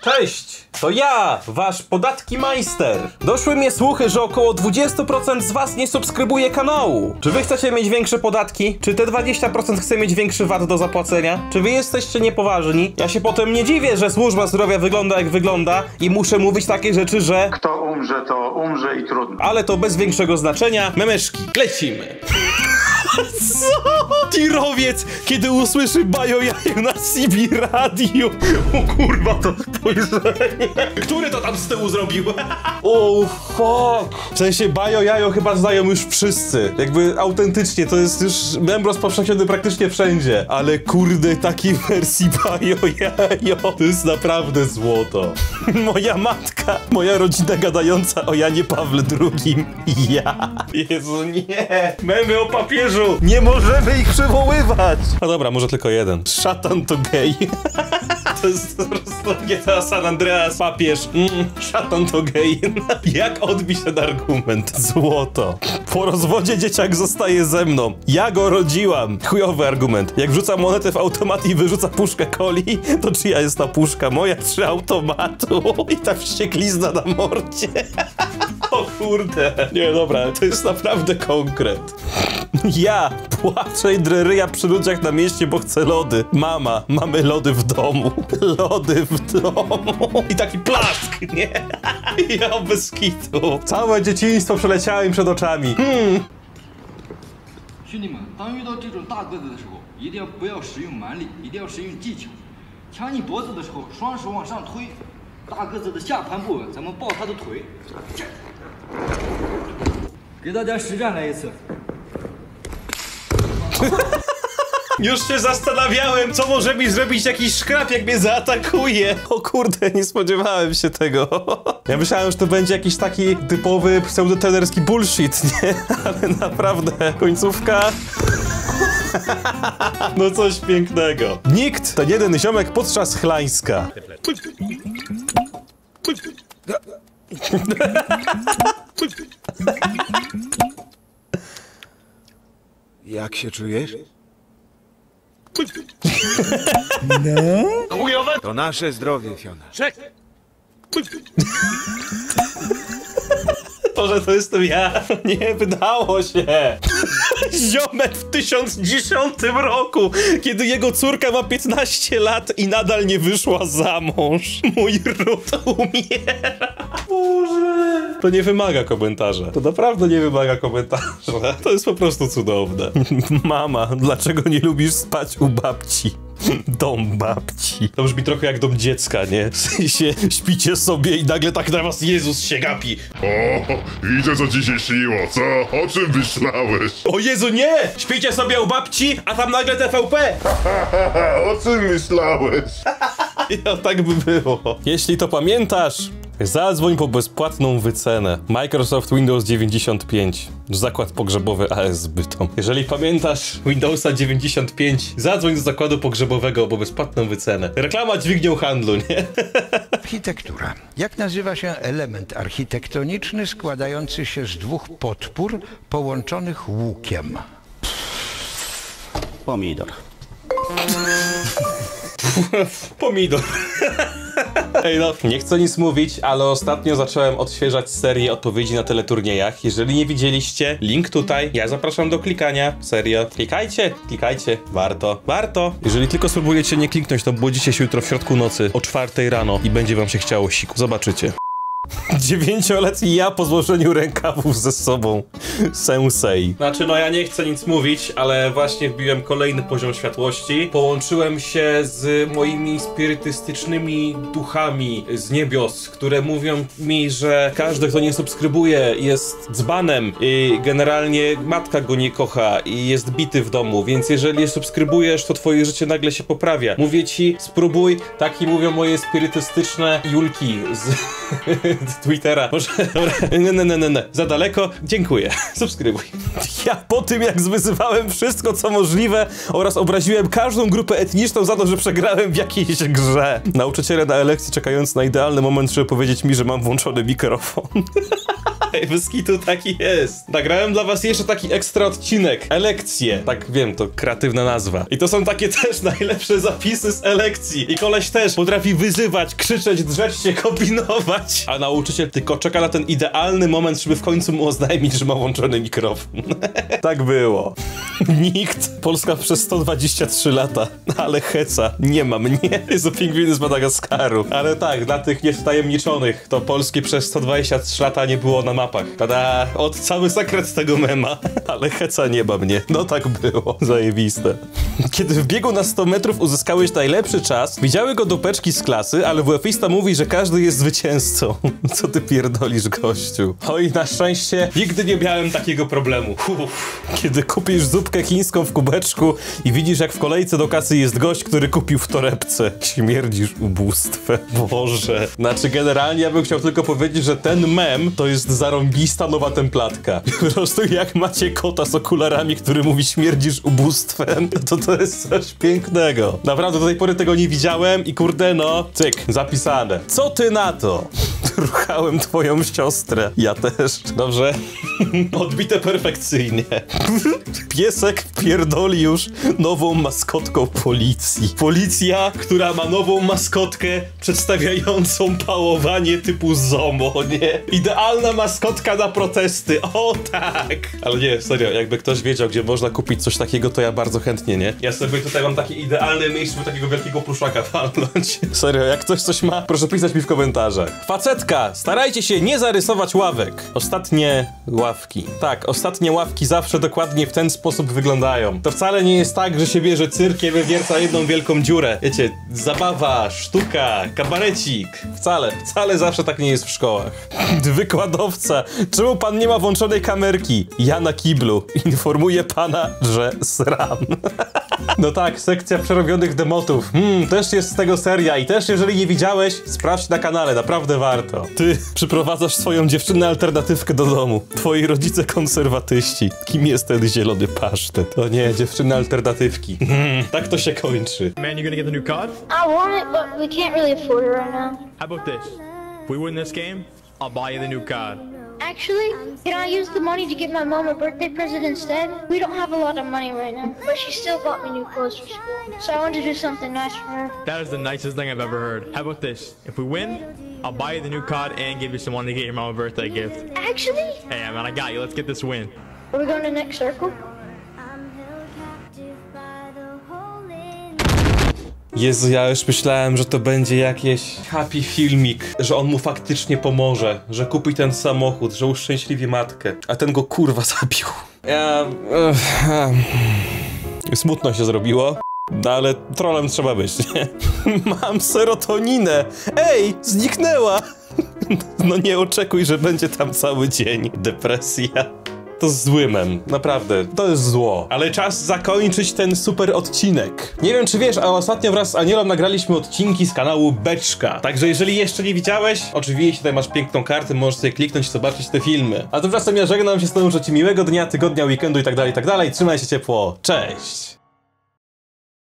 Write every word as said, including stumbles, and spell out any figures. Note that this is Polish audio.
Cześć! To ja, wasz podatki majster. Doszły mnie słuchy, że około dwadzieścia procent z was nie subskrybuje kanału. Czy wy chcecie mieć większe podatki? Czy te dwadzieścia procent chce mieć większy V A T do zapłacenia? Czy wy jesteście niepoważni? Ja się potem nie dziwię, że służba zdrowia wygląda jak wygląda i muszę mówić takie rzeczy, że... Kto umrze, to umrze i trudno. Ale to bez większego znaczenia. Memeszki, lecimy! Co? Tirowiec, kiedy usłyszy Bajo Jajo na C B radiu. O kurwa, to spojrzenie. Który to tam z tyłu zrobił? O fuck. W sensie Bajo Jajo chyba znają już wszyscy. Jakby autentycznie, to jest już mem rozpowszechniony praktycznie wszędzie. Ale kurde, takiej wersji Bajo Jajo to jest naprawdę złoto. Moja matka, moja rodzina gadająca o Janie Pawle drugim. Ja. Jezu, nie. Memy o papieżu. Nie możemy ich przywoływać! No dobra, może tylko jeden. Szatan to gej. To jest po prostu G T A San Andreas, papież. Mm, szatan to gej. Jak odbić ten argument? Złoto. Po rozwodzie dzieciak zostaje ze mną. Ja go rodziłam. Chujowy argument. Jak wrzuca monetę w automat i wyrzuca puszkę coli, to czyja jest ta puszka? Moja czy automatu? I ta wścieklizna na mordzie. O kurde. Nie, dobra, to jest naprawdę konkret. Ja płaczę i drę ryja przy ludziach na mieście, bo chcę lody. Mama, mamy lody w domu. Lody w domu. I taki plask, nie? Ja bez kitu. Całe dzieciństwo przeleciało im przed oczami. Hmm. 兄弟们，当遇到这种大个子的时候，一定要不要使用蛮力，一定要使用技巧。掐你脖子的时候，双手往上推，大个子的下盘不稳，咱们抱他的腿。给大家实战来一次。 Już się zastanawiałem, co może mi zrobić jakiś szkrab, jak mnie zaatakuje. O kurde, nie spodziewałem się tego. Ja myślałem, że to będzie jakiś taki typowy pseudotenerski bullshit, nie? Ale naprawdę, końcówka... No coś pięknego. Nikt to jeden ziomek podczas chlańska. Jak się czujesz? No? To nasze zdrowie, Fiona. Boże, to jestem ja. Nie wydało się. Ziomek w tysiąc dziesiątym roku, kiedy jego córka ma piętnaście lat i nadal nie wyszła za mąż. Mój ród umiera. Boże. To nie wymaga komentarza. To naprawdę nie wymaga komentarza. To jest po prostu cudowne. Mama, dlaczego nie lubisz spać u babci? Dom babci. To brzmi trochę jak dom dziecka, nie? W sensie, śpicie sobie i nagle tak na was Jezus się gapi. O, widzę, co ci się śniło, co? O czym myślałeś? O Jezu, nie! Śpicie sobie u babci, a tam nagle T V P! O czym myślałeś? Ja, tak by było. Jeśli to pamiętasz, zadzwoń po bezpłatną wycenę. Microsoft Windows dziewięćdziesiąt pięć. Zakład pogrzebowy A S Bytom. Jeżeli pamiętasz Windowsa dziewięćdziesiąt pięć, zadzwoń do zakładu pogrzebowego po bezpłatną wycenę. Reklama dźwignią handlu, nie? Architektura. Jak nazywa się element architektoniczny składający się z dwóch podpór połączonych łukiem? Pomidor. Pomidor. Ej no, nie chcę nic mówić, ale ostatnio zacząłem odświeżać serię odpowiedzi na teleturniejach. Jeżeli nie widzieliście, link tutaj. Ja zapraszam do klikania. Serio. Klikajcie, klikajcie. Warto. Warto. Jeżeli tylko spróbujecie nie kliknąć, to budzicie się jutro w środku nocy o czwartej rano i będzie wam się chciało siku. Zobaczycie. Dziewięcioletni ja po złożeniu rękawów ze sobą. Sensei. Znaczy, no ja nie chcę nic mówić, ale właśnie wbiłem kolejny poziom światłości. Połączyłem się z moimi spirytystycznymi duchami z niebios, które mówią mi, że każdy, kto nie subskrybuje, jest dzbanem i generalnie matka go nie kocha i jest bity w domu, więc jeżeli subskrybujesz, to twoje życie nagle się poprawia. Mówię ci, spróbuj, taki mówią moje spirytystyczne julki z... Twittera. Może, dobra, nie, nie, nie, nie, nie, za daleko, dziękuję, subskrybuj. Ja po tym, jak zwyzywałem wszystko, co możliwe oraz obraziłem każdą grupę etniczną za to, że przegrałem w jakiejś grze. Nauczyciele na lekcji czekając na idealny moment, żeby powiedzieć mi, że mam włączony mikrofon. Ej, bez kitu taki jest. Nagrałem dla was jeszcze taki ekstra odcinek. Elekcje. Tak wiem, to kreatywna nazwa. I to są takie też najlepsze zapisy z elekcji. I koleś też potrafi wyzywać, krzyczeć, drzeć się, kombinować. A nauczyciel tylko czeka na ten idealny moment, żeby w końcu mu oznajmić, że ma włączony mikrofon. Tak było. Nikt. Polska przez sto dwadzieścia trzy lata. Ale heca. Nie ma mnie. Jest to pingwiny z Madagaskaru. Ale tak, dla tych niewtajemniczonych, to Polski przez sto dwadzieścia trzy lata nie było na mapach. Tada! Od cały sekret tego mema. Ale heca nie ma mnie. No tak było. Zajebiste. Kiedy w biegu na sto metrów uzyskałeś najlepszy czas, widziały go dupeczki z klasy, ale W F-ista mówi, że każdy jest zwycięzcą. Co ty pierdolisz, gościu? Oj, na szczęście nigdy nie miałem takiego problemu. Uff. Kiedy kupisz zupkę chińską w kubeczku i widzisz, jak w kolejce do kasy jest gość, który kupił w torebce. Śmierdzisz ubóstwem. Boże. Znaczy, generalnie ja bym chciał tylko powiedzieć, że ten mem to jest zarąbista nowa templatka. Po prostu jak macie kota z okularami, który mówi śmierdzisz ubóstwem, to to jest coś pięknego. Naprawdę do tej pory tego nie widziałem i kurde no, cyk, zapisane. Co ty na to? Ruchałem twoją siostrę. Ja też. Dobrze. Odbite perfekcyjnie. Piesek pierdoli już nową maskotką policji. Policja, która ma nową maskotkę przedstawiającą pałowanie typu ZOMO, nie? Idealna maskotka na protesty. O tak! Ale nie, serio, jakby ktoś wiedział, gdzie można kupić coś takiego, to ja bardzo chętnie, nie? Ja sobie tutaj mam takie idealne miejsce, żeby takiego wielkiego pluszaka walnąć. Serio, jak ktoś coś ma, proszę pisać mi w komentarzach. Facetka, starajcie się nie zarysować ławek. Ostatnie ławki. Tak, ostatnie ławki zawsze dokładnie w ten sposób wyglądają. To wcale nie jest tak, że się bierze cyrk i wywierca jedną wielką dziurę. Wiecie, zabawa, sztuka, kabarecik. Wcale, wcale zawsze tak nie jest w szkołach. Wykładowca, czemu pan nie ma włączonej kamerki? Ja na kiblu. Informuję pana, że sram. No tak, sekcja przerobionych demotów. Hmm, też jest z tego seria i też jeżeli nie widziałeś, sprawdź na kanale, naprawdę warto. Ty przyprowadzasz swoją dziewczynę alternatywkę do domu. Twoi rodzice konserwatyści. Kim jest ten zielony pasztet? To nie, dziewczyny alternatywki. Hmm, tak to się kończy. Man, you gonna get the new card? I want it, but we can't really afford it right now. How about this? If we win this game, I'll buy you the new card. Actually, can I use the money to get my mom a birthday present instead? We don't have a lot of money right now, but she still bought me new clothes for school. So I want to do something nice for her. That is the nicest thing I've ever heard. How about this? If we win, I'll buy you the new card and give you some money to get your mom a birthday gift. Actually? Hey, man, I got you. Let's get this win. Are we going to next circle? Jezu, ja już myślałem, że to będzie jakieś happy filmik, że on mu faktycznie pomoże, że kupi ten samochód, że uszczęśliwi matkę, a ten go kurwa zabił. Ja... Ech, ech. Smutno się zrobiło, no ale trolem trzeba być, nie? Mam serotoninę! Ej, zniknęła! No nie oczekuj, że będzie tam cały dzień. Depresja. To zły mem, naprawdę, to jest zło. Ale czas zakończyć ten super odcinek. Nie wiem, czy wiesz, ale ostatnio wraz z Anielą nagraliśmy odcinki z kanału Beczka. Także jeżeli jeszcze nie widziałeś, oczywiście tutaj masz piękną kartę, możesz sobie kliknąć i zobaczyć te filmy. A tymczasem ja żegnam się z tobą, że ci miłego dnia, tygodnia, weekendu i tak dalej, i tak dalej. Trzymaj się ciepło, cześć!